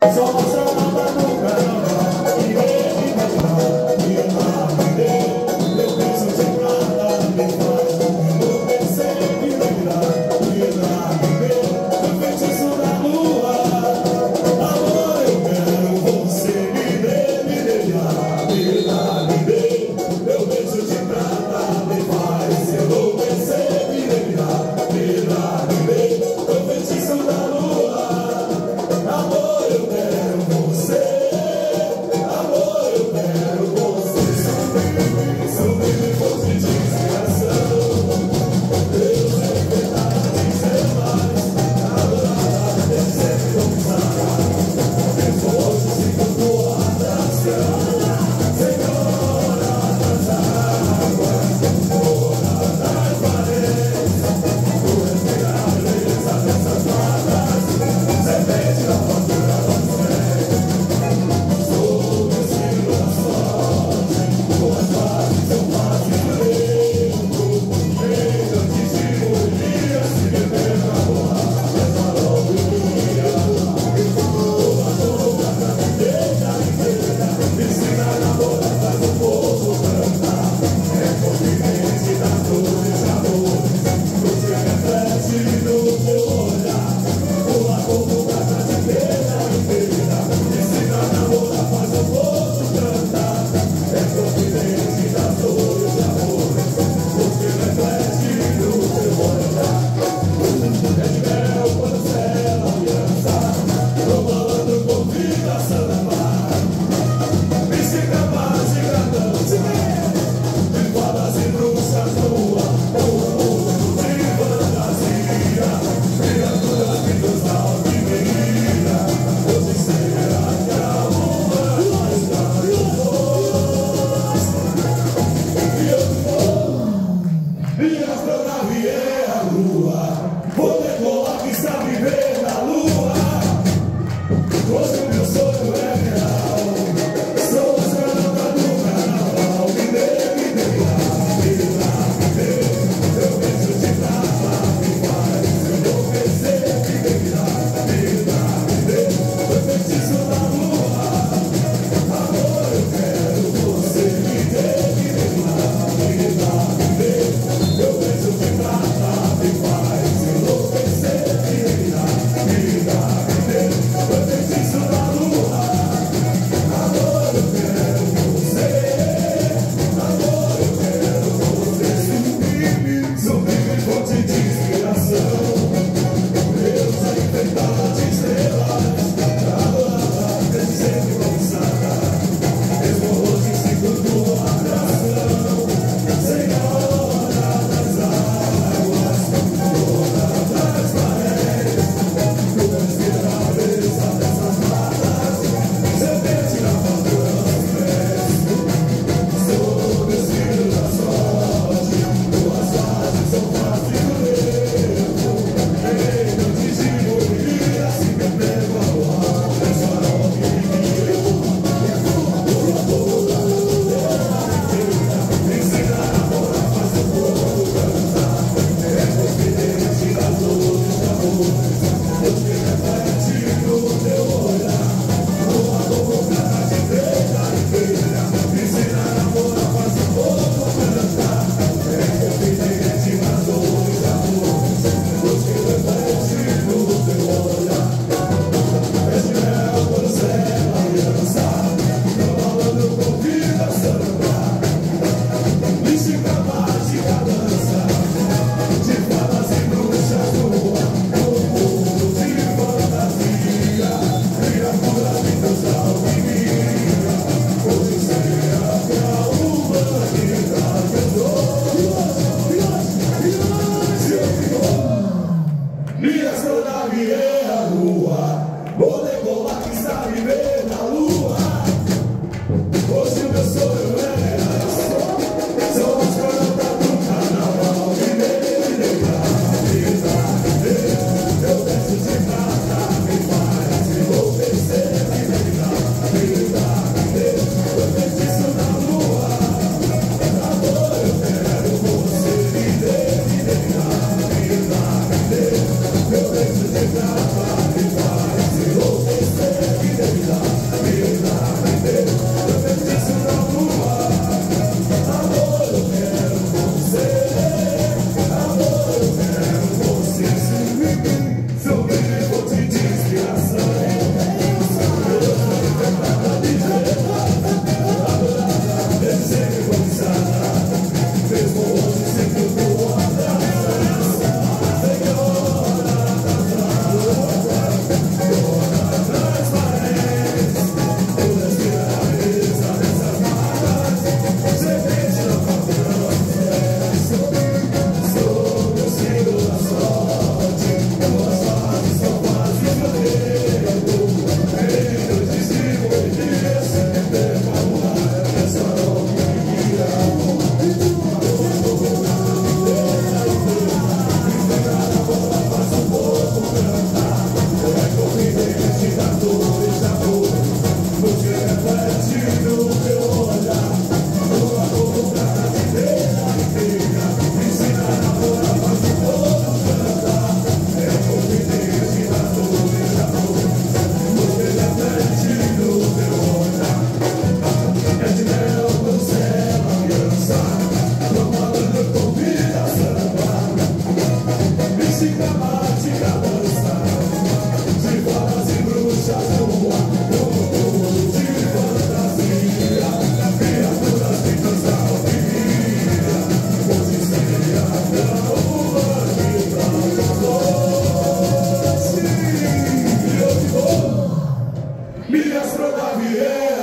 Só samba no carnaval, e ele me dá, e eu penso de prata, me faz, eu pensei que me dá, eu feitiço da lua, amor, eu quero você, me dê, eu penso de prata, me faz, eu pensei que me dá, eu feitiço da lua, amor, eu quero você, amor, eu quero você. São bem forte de inspiração, Deus é verdade, ser mais, adorada, deve ser conquistada. Depois se cantou a atração, Senhora das águas, Senhora das paredes, tu respirar a beleza dessas matas, serpente da fortuna dos pés. Sou o destino da sorte, tuas fases são fases do tempo. Feito antes de morrer, se beber pra borrar, essa logo iria. Uma boca pra viver a inteira, ensina a namorar, faz o povo cantar. É confidente das dores e amores, você reflete no teu olhar. Uma boca pra viver a inteira, ensina a namorar, faz o povo cantar. É confidente das dores e amores, você reflete no teu olhar. É de mel quando cela aliança, rolando com vida samba. Mística, mágica, dança, de fadas e bruxas nua, mundo de fantasia, criaturas vindas da alquimia. Hoje será que a lua está em nós, e eu vou, e a astronave é a lua, vou decolar que sabe viver na lua. Hoje o meu sonho é real, sou a samba do carnaval, me dê, eu penso de prata, me faz, eu pensei que me dá, eu feitiço Xavier.